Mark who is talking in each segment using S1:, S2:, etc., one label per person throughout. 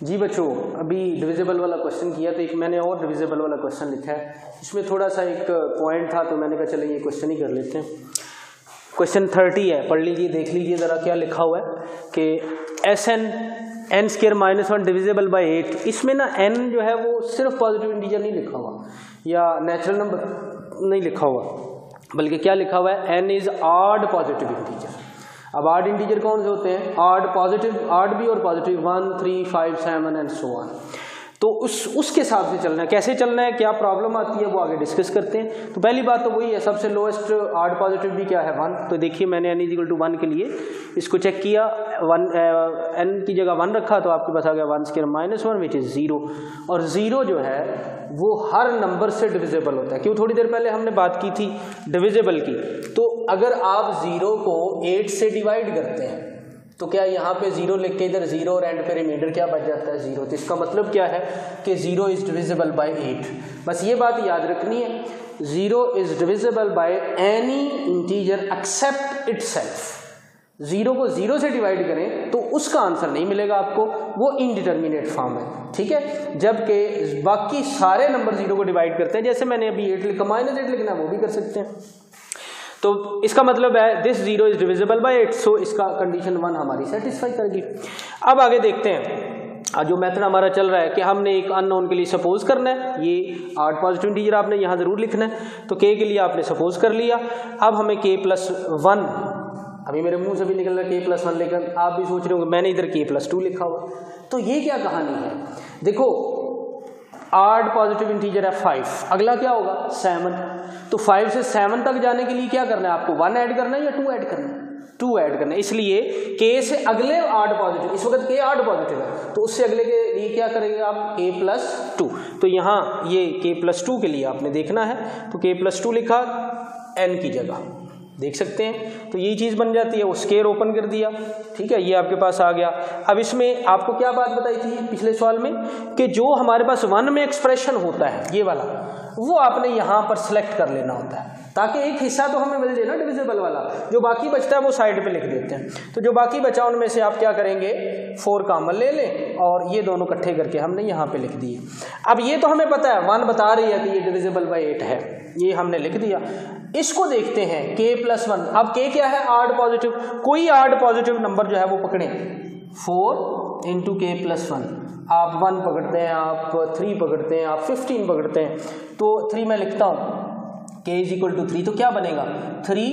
S1: जी बच्चों, अभी डिविजिबल वाला क्वेश्चन किया तो एक मैंने और डिविजिबल वाला क्वेश्चन लिखा है। इसमें थोड़ा सा एक पॉइंट था तो मैंने कहा चलो ये क्वेश्चन ही कर लेते हैं। क्वेश्चन 30 है, पढ़ लीजिए, देख लीजिए ज़रा क्या लिखा हुआ है कि SN n² - 1 डिविजिबल बाई 8। इसमें ना n जो है वो सिर्फ पॉजिटिव इंटीजर नहीं लिखा हुआ या नेचुरल नंबर नहीं लिखा हुआ, बल्कि क्या लिखा हुआ है, n is odd positive integer. अब ऑड इंटीजर कौन से होते हैं? ऑड पॉजिटिव, ऑड भी और पॉजिटिव 1, 3, 5, 7 एंड सो ऑन। तो उसके हिसाब से चलना है। कैसे चलना है, क्या प्रॉब्लम आती है, वो आगे डिस्कस करते हैं। तो पहली बात तो वही है, सबसे लोएस्ट ऑड पॉजिटिव भी क्या है, 1। तो देखिए मैंने n = 1 के लिए इसको चेक किया, n की जगह 1 रखा तो आपके पास आ गया 1² - 1 विच इज़ 0। और 0 जो है वो हर नंबर से डिविजिबल होता है। क्यों, थोड़ी देर पहले हमने बात की थी डिविजिबल की। तो अगर आप 0 को 8 से डिवाइड करते हैं तो क्या यहाँ पे 0 लिख के इधर 0 और एंड पे रिमाइंडर क्या बच जाता है, 0। तो इसका मतलब क्या है कि 0 इज़ डिविजिबल बाय 8। बस ये बात याद रखनी है, 0 is divisible by any integer except itself. 0 को 0 से डिवाइड करें तो उसका आंसर नहीं मिलेगा आपको, वो इनडिटर्मिनेट फॉर्म है, ठीक है। जबकि बाकी सारे नंबर 0 को डिवाइड करते हैं, जैसे मैंने अभी 8 लिखा, -8 लिखना है वो भी कर सकते हैं। तो इसका मतलब है this 0 is divisible by 8, so इसका कंडीशन 1 हमारी सेटिस्फाई करेगी। अब आगे देखते हैं, जो मेथड हमारा चल रहा है कि हमने एक अननोन के लिए सपोज करना है, ये ऑड पॉजिटिव इंटीजर आपने यहाँ जरूर लिखना है। तो k के लिए आपने सपोज कर लिया। अब हमें k+1, अभी मेरे मुंह से भी निकल रहा है k+1, लेकिन आप भी सोच रहे हो मैंने इधर k+2 लिखा हुआ। तो ये क्या कहानी है, देखो ऑड पॉजिटिव इंटीजर है 5, अगला क्या होगा 7। तो 5 से 7 तक जाने के लिए क्या करना है आपको, 1 ऐड करना है या 2 ऐड करना है, 2 ऐड करना है। इसलिए k से अगले ऑड पॉजिटिव, इस वक्त k ऑड पॉजिटिव है तो उससे अगले के लिए क्या करेंगे आप, k+2। तो यहाँ ये k+2 के लिए आपने देखना है, तो k+2 लिखा n की जगह, देख सकते हैं। तो यही चीज़ बन जाती है, वो स्केयर ओपन कर दिया, ठीक है, ये आपके पास आ गया। अब इसमें आपको क्या बात बताई थी पिछले सवाल में कि जो हमारे पास 1 में एक्सप्रेशन होता है ये वाला, वो आपने यहाँ पर सिलेक्ट कर लेना होता है ताकि एक हिस्सा तो हमें मिल जाए ना डिविजिबल वाला, जो बाकी बचता है वो साइड पे लिख देते हैं। तो जो बाकी बचा उनमें से आप क्या करेंगे, 4 कॉमन ले लें और ये दोनों इकट्ठे करके हमने यहाँ पे लिख दिए। अब ये तो हमें पता है 1 बता रही है कि ये डिविजिबल बाय 8 है, ये हमने लिख दिया। इसको देखते हैं k+1। अब k क्या है, ऑड पॉजिटिव, कोई ऑड पॉजिटिव नंबर जो है वो पकड़े, 4 × k+1। आप 1 पकड़ते हैं, आप 3 पकड़ते हैं, आप 15 पकड़ते हैं। तो 3 मैं लिखता हूँ, k = 3, तो क्या बनेगा 3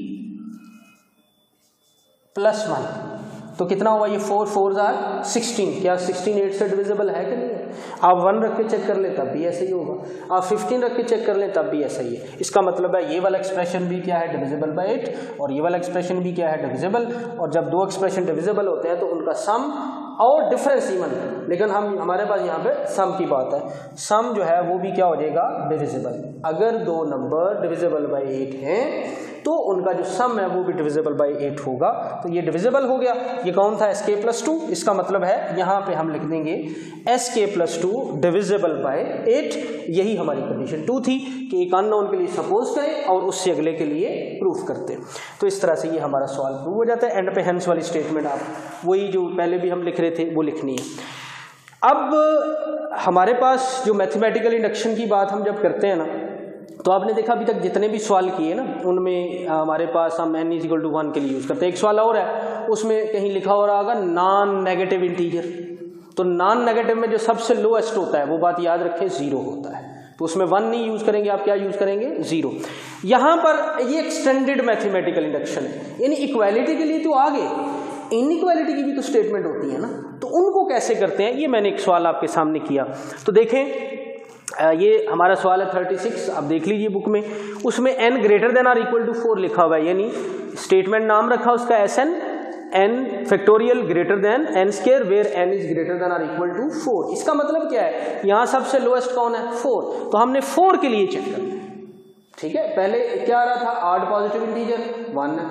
S1: + 1, तो कितना हुआ ये 4 4 = 16। क्या 16 8 से डिविजिबल है कि नहीं है? आप 1 रख के चेक कर लें तब भी ऐसे ही होगा, आप 15 रख के चेक कर लें तब भी ऐसा ही है। इसका मतलब है ये वाला एक्सप्रेशन भी क्या है, डिविजिबल बाय 8, और ये वाला एक्सप्रेशन भी क्या है, डिविजिबल। और जब दो एक्सप्रेशन डिविजिबल होते हैं तो उनका सम और डिफरेंस इवन, लेकिन हमारे पास यहाँ पे सम की बात है, सम जो है वो भी क्या हो जाएगा, डिविजिबल। अगर दो नंबर डिविजिबल बाय 8 हैं तो उनका जो सम है वो भी डिविजिबल बाय 8 होगा। तो ये डिविजिबल हो गया। ये कौन था, sk+2। इसका मतलब है यहाँ पे हम लिख देंगे sk+2 डिविजिबल बाय 8। यही हमारी कंडीशन 2 थी कि एक अननोन के लिए सपोज करें और उससे अगले के लिए प्रूफ करते। तो इस तरह से ये हमारा सवाल प्रूव हो जाता है। एंड पे हेंस वाली स्टेटमेंट आप वही जो पहले भी हम लिख रहे थे वो लिखनी है। अब हमारे पास जो मैथमेटिकल इंडक्शन की बात हम जब करते हैं ना, तो आपने देखा अभी तक जितने भी सवाल किए ना उनमें हमारे पास हम n = 1 के लिए यूज़ करते हैं। एक सवाल और है, उसमें कहीं लिखा हो रहा होगा नॉन नेगेटिव इंटीजर। तो नॉन नेगेटिव में जो सबसे लोएस्ट होता है वो बात याद रखें 0 होता है, तो उसमें 1 नहीं यूज़ करेंगे, आप क्या यूज़ करेंगे, 0। यहाँ पर ये एक्सटेंडेड मैथमेटिकल इंडक्शन है, यानी इक्वालिटी के लिए तो आगे इनइक्वालिटी की भी तो स्टेटमेंट होती है ना, तो उनको कैसे करते हैं ये मैंने एक सवाल आपके सामने किया। तो देखें, ये हमारा सवाल है 36, आप देख लीजिए बुक में, उसमें n ≥ 4 लिखा हुआ है, यानी स्टेटमेंट नाम रखा उसका SN n factorial greater than n² where n is greater than और इक्वल टू 4। इसका मतलब क्या है, यहाँ सबसे लोएस्ट कौन है, 4। तो हमने 4 के लिए चेक करना है, ठीक है। पहले क्या आ रहा था, ऑड पॉजिटिव इंटीजर 1 है,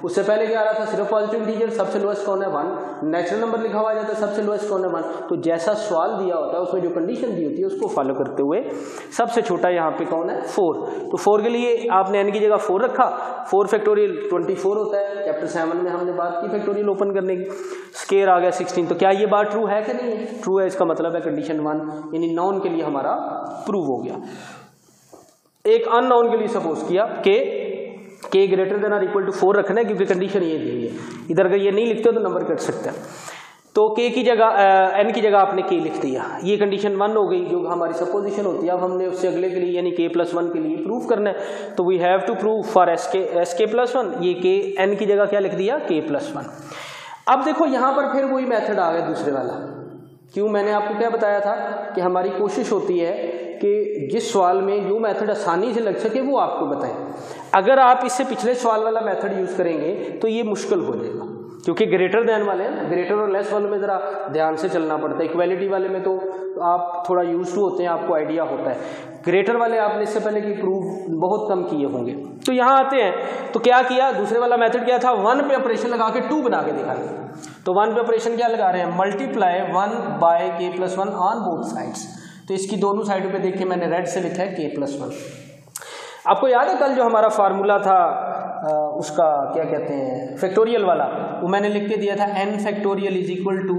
S1: उससे पहले क्या आ रहा था, सिर्फ पॉजिटिव इंटीजर, सबसे लोएस्ट कौन है 1, नेचुरल नंबर लिखा हुआ जाता है, सबसे लोएस्ट कौन है 1। तो जैसा सवाल दिया होता है उसमें जो कंडीशन दी होती है उसको फॉलो करते हुए सबसे छोटा यहाँ पे कौन है 4। तो 4 के लिए आपने n की जगह 4 रखा, 4 फैक्टोरियल 24 होता है, चैप्टर 7 में हमने बात की फैक्टोरियल ओपन करने की। स्केयर आ गया 16। तो क्या ये बात ट्रू है कि नहीं है, ट्रू है, इसका मतलब है कंडीशन 1 यानी नॉन के लिए हमारा प्रूव हो गया। एक अननोन के लिए सपोज किया कि k ग्रेटर देन और इक्वल टू 4 रखना है, क्योंकि कंडीशन ये दी है, इधर अगर ये नहीं लिखते हो तो नंबर कट सकता है। तो k की जगह n की जगह आपने k लिख दिया, ये कंडीशन 1 हो गई जो हमारी सपोजिशन होती है। अब हमने उससे अगले के लिए यानी k+1 के लिए प्रूव करना है, तो we have to prove for sk+1, ये k n की जगह क्या लिख दिया k+1। अब देखो यहाँ पर फिर वही मेथड आ गया दूसरे वाला। क्यों, मैंने आपको क्या बताया था कि हमारी कोशिश होती है कि जिस सवाल में जो मेथड आसानी से लग सके वो आपको बताएं। अगर आप इससे पिछले सवाल वाला मेथड यूज़ करेंगे तो ये मुश्किल हो जाएगा, क्योंकि ग्रेटर देन वाले हैं, ग्रेटर और लेस वाले में ज़रा ध्यान से चलना पड़ता है। इक्वालिटी वाले में तो आप थोड़ा यूज टू होते हैं, आपको आइडिया होता है। ग्रेटर वाले आपने इससे पहले की प्रूव बहुत कम किए होंगे। तो यहाँ आते हैं तो क्या किया, दूसरे वाला मेथड क्या था, 1 पे ऑपरेशन लगा के 2 बना के दिखाना। तो 1 पे ऑपरेशन क्या लगा रहे हैं, multiply 1 by k+1 on both sides. तो इसकी दोनों साइडों पे देखिए मैंने रेड से लिखा है k+1। आपको याद है कल जो हमारा फार्मूला था उसका क्या कहते हैं फैक्टोरियल वाला, वो मैंने लिख के दिया था n factorial is equal to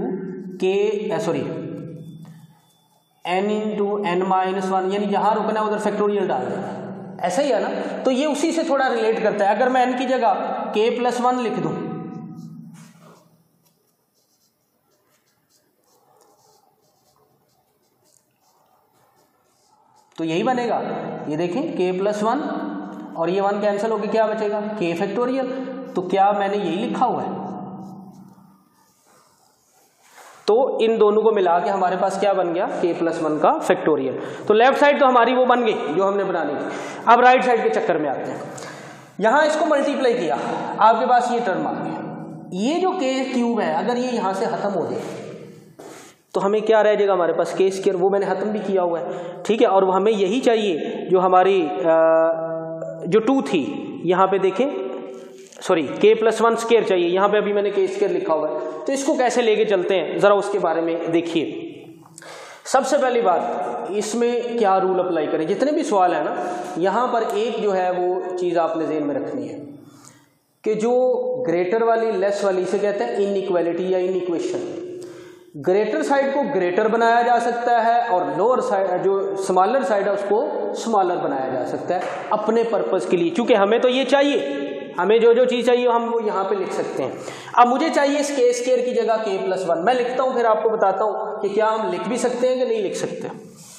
S1: n into n-1, यानी जहाँ रुकना है उधर फैक्टोरियल डाल देना, ऐसा ही है ना। तो ये उसी से थोड़ा रिलेट करता है। अगर मैं n की जगह k+1 लिख दूं तो यही बनेगा, ये देखें k+1 और ये 1 कैंसिल होकर क्या बचेगा k फैक्टोरियल। तो क्या मैंने यही लिखा हुआ है, तो इन दोनों को मिला के हमारे पास क्या बन गया k+1 का फैक्टोरियल। तो लेफ्ट साइड तो हमारी वो बन गई जो हमने बनानी थी। अब राइट साइड के चक्कर में आते हैं। यहां इसको मल्टीप्लाई किया, आपके पास ये टर्म आ गया। ये जो k³ है अगर ये यहां से खत्म हो जाए तो हमें क्या रह जाएगा हमारे पास k², वो मैंने खत्म भी किया हुआ है, ठीक है। और हमें यही चाहिए जो हमारी जो 2 थी, यहाँ पे देखें सॉरी k+1 स्क्वायर चाहिए, यहाँ पे अभी मैंने k² लिखा हुआ है। तो इसको कैसे लेके चलते हैं जरा उसके बारे में देखिए। सबसे पहली बात, इसमें क्या रूल अप्लाई करें, जितने भी सवाल है ना, यहाँ पर एक जो है वो चीज़ आपने ज़हन में रखनी है कि जो ग्रेटर वाली लेस वाली इसे कहते हैं इनइक्वालिटी या इनइक्वेशन। ग्रेटर साइड को ग्रेटर बनाया जा सकता है और लोअर साइड जो स्मॉलर साइड है उसको स्मॉलर बनाया जा सकता है अपने पर्पस के लिए, क्योंकि हमें तो ये चाहिए, हमें जो जो चीज़ चाहिए हम वो यहाँ पे लिख सकते हैं। अब मुझे चाहिए इस k² की जगह k+1, मैं लिखता हूँ, फिर आपको बताता हूँ कि क्या हम लिख भी सकते हैं कि नहीं लिख सकते।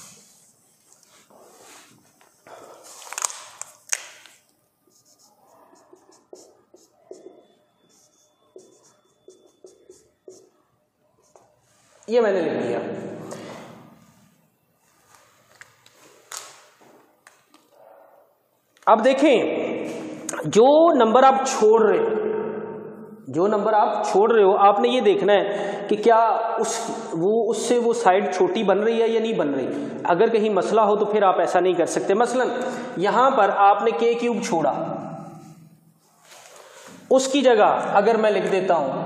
S1: ये मैंने लिख दिया। अब देखें जो नंबर आप छोड़ रहे हो, जो नंबर आप छोड़ रहे हो, आपने ये देखना है कि क्या उससे वो साइड छोटी बन रही है या नहीं बन रही। अगर कहीं मसला हो तो फिर आप ऐसा नहीं कर सकते। मसलन यहां पर आपने k³ छोड़ा, उसकी जगह अगर मैं लिख देता हूं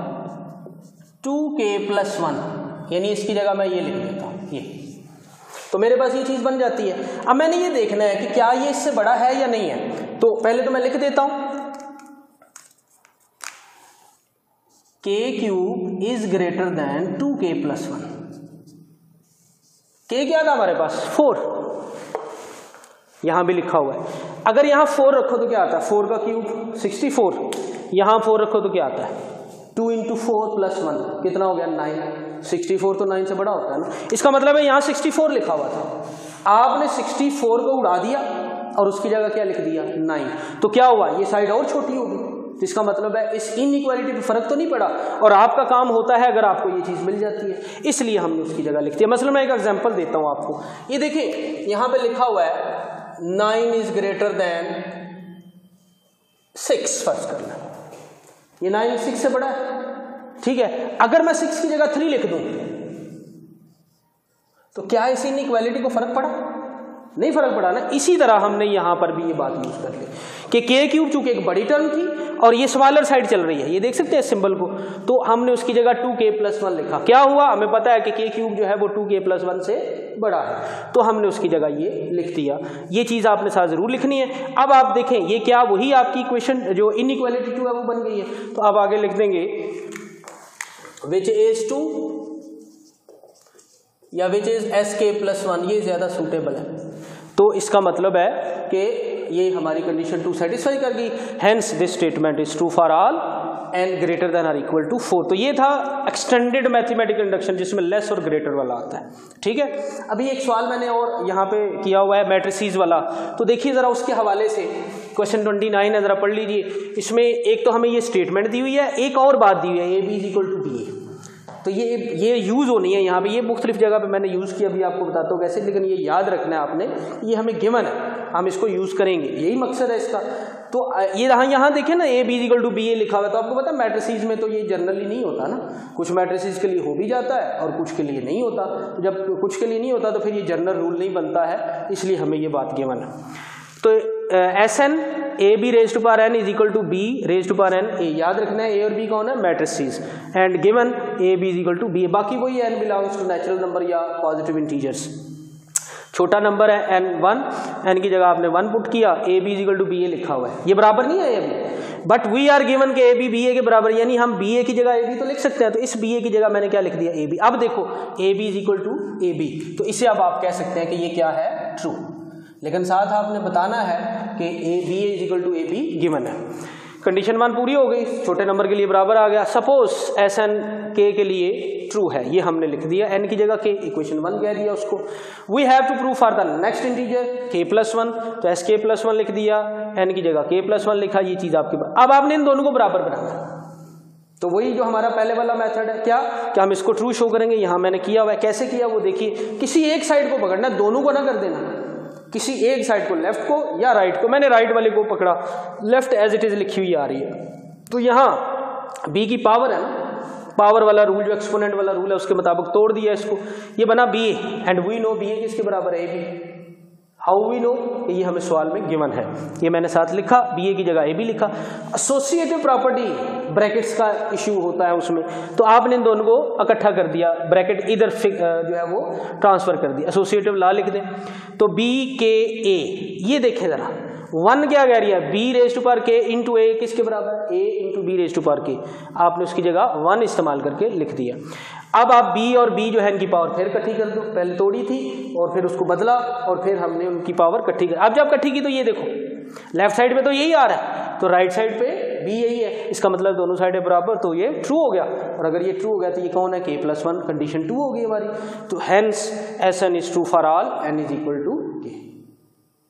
S1: 2k+1, यानी इसकी जगह मैं ये लिख देता हूं ये, तो मेरे पास ये चीज बन जाती है। अब मैंने ये देखना है कि क्या ये इससे बड़ा है या नहीं है। तो पहले तो मैं लिख देता हूं k³ is greater then 2k+1। k क्या था हमारे पास 4, यहां भी लिखा हुआ है। अगर यहां 4 रखो तो क्या आता है, 4 का क्यूब 64, यहां 4 रखो तो क्या आता है 2 × 4 + 1 कितना हो गया 9। 64 तो 9 से बड़ा होता है ना, इसका मतलब है यहाँ 64 लिखा हुआ था, आपने 64 को उड़ा दिया और उसकी जगह क्या लिख दिया 9। तो क्या हुआ, ये साइड और छोटी होगी। तो इसका मतलब है इस इनइक्वालिटी पे फर्क तो नहीं पड़ा, और आपका काम होता है अगर आपको ये चीज़ मिल जाती है, इसलिए हमने उसकी जगह लिख दिया। मतलब मैं एक एग्जाम्पल देता हूँ आपको, ये देखिए यहाँ पे लिखा हुआ है 9 इज ग्रेटर देन 6, फर्ज करना, ये 9 6 से बड़ा है, ठीक है। अगर मैं 6 की जगह 3 लिख दूं तो क्या इस इनइक्वालिटी को फर्क पड़ा, नहीं फर्क पड़ा ना। इसी तरह हमने यहाँ पर भी ये बात यूज कर ली कि के क्यूब चूंकि एक बड़ी टर्म थी और ये स्मॉलर साइड चल रही है, ये देख सकते हैं सिंबल को, तो हमने उसकी जगह 2k+1 लिखा। क्या हुआ, हमें पता है कि के क्यूब जो है वो 2k+1 से बड़ा है, तो हमने उसकी जगह ये लिख दिया। ये चीज़ आपने साथ जरूर लिखनी है। अब आप देखें ये क्या वही आपकी इक्वेशन जो इनइक्वालिटी 2 है वो बन गई है। तो अब आगे लिख देंगे विच इज 2 या विच इज sk+1, ये ज़्यादा सूटेबल है। तो इसका मतलब है कि ये हमारी कंडीशन 2 सेटिस्फाई कर गई। Hence this statement is true for all n greater than और इक्वल टू 4। तो ये था एक्सटेंडेड मैथमेटिकल इंडक्शन जिसमें लेस और ग्रेटर वाला आता है। ठीक है, अभी एक सवाल मैंने और यहाँ पे किया हुआ है मैट्रिसेस वाला, तो देखिए ज़रा उसके हवाले से क्वेश्चन 29 है, ज़रा पढ़ लीजिए। इसमें एक तो हमें ये स्टेटमेंट दी हुई है, एक और बात दी हुई है AB = BA। तो ये यूज़ होनी है यहाँ पे, ये मुख्तलिफ जगह पे मैंने यूज़ किया, अभी आपको बताता हूँ कैसे, लेकिन ये याद रखना है आपने, ये हमें गिवन है, हम इसको यूज़ करेंगे, यही मकसद है इसका। तो ये यहाँ देखें ना AB = BA लिखा हुआ है, तो आपको पता है मैट्रिसेस में तो ये जनरली नहीं होता ना, कुछ मैट्रिसेस के लिए हो भी जाता है और कुछ के लिए नहीं होता। तो जब कुछ के लिए नहीं होता तो फिर ये जनरल रूल नहीं बनता है, इसलिए हमें ये बात गिवन है। तो SN AB⁴n = B⁴n A, याद रखना है A और B कौन है, matrices, and given AB = B। बाकी वही n belongs to natural number या पॉजिटिव इंटीजर्स। छोटा नंबर है n1, n की जगह आपने 1 पुट किया, AB = BA लिखा हुआ है, ये बराबर नहीं है अभी, बट वी आर गिवन के AB BA के बराबर, यानी हम BA की जगह AB तो लिख सकते हैं, तो इस BA की जगह मैंने क्या लिख दिया, AB। अब देखो AB = AB, तो इसे अब आप कह सकते हैं कि ये क्या है, ट्रू। लेकिन साथ आपने बताना है कि BA = AB गिवन है। कंडीशन 1 पूरी हो गई, छोटे नंबर के लिए बराबर आ गया। सपोज SN K के लिए ट्रू है, ये हमने लिख दिया, n की जगह K, इक्वेशन 1 कह दिया उसको। We have to prove for the next integer K+1, तो SK+1 लिख दिया, n की जगह K+1 लिखा, ये चीज़ आपकी। अब आपने इन दोनों को बराबर बनाना है, तो वही जो हमारा पहले वाला मेथड है, क्या कि हम इसको ट्रू शो करेंगे। यहाँ मैंने किया हुआ है, कैसे किया वो देखिए, किसी एक साइड को पकड़ना, दोनों को ना कर देना, किसी एक साइड को, लेफ्ट को या राइट को। मैंने राइट वाले को पकड़ा, लेफ्ट एज इट इज लिखी हुई आ रही है, तो यहाँ B की पावर है ना, पावर वाला रूल जो एक्सपोनेंट वाला रूल है उसके मुताबिक तोड़ दिया इसको, ये बना BA, and we know BA किसके बराबर है, AB। हाउ वी नो, ये हमें सवाल में गिवन है, ये मैंने साथ लिखा, BA की जगह AB लिखा। एसोसिएटिव प्रॉपर्टी ब्रैकेट्स का इश्यू होता है उसमें, तो आपने इन दोनों को इकट्ठा कर दिया, ब्रैकेट इधर जो है वो ट्रांसफर कर दिया, एसोसिएटिव लॉ लिख दें। तो BKA, ये देखें जरा, 1 क्या कह रही है, B⁴k इंटू A किसके बराबर, A इंटू B⁴k, आपने उसकी जगह 1 इस्तेमाल करके लिख दिया। अब आप B और B जो है इनकी पावर फिर इकट्ठी कर दो, पहले तोड़ी थी और फिर उसको बदला और फिर हमने उनकी पावर इकट्ठी कर। अब जब इकट्ठी की तो ये देखो लेफ्ट साइड पे तो यही आ रहा है, तो राइट साइड पे भी यही है, इसका मतलब दोनों साइडें बराबर, तो ये ट्रू हो गया। और अगर ये ट्रू हो गया तो ये कौन है, K+1, कंडीशन 2 हो गई हमारी। तो hence SN is true for all n =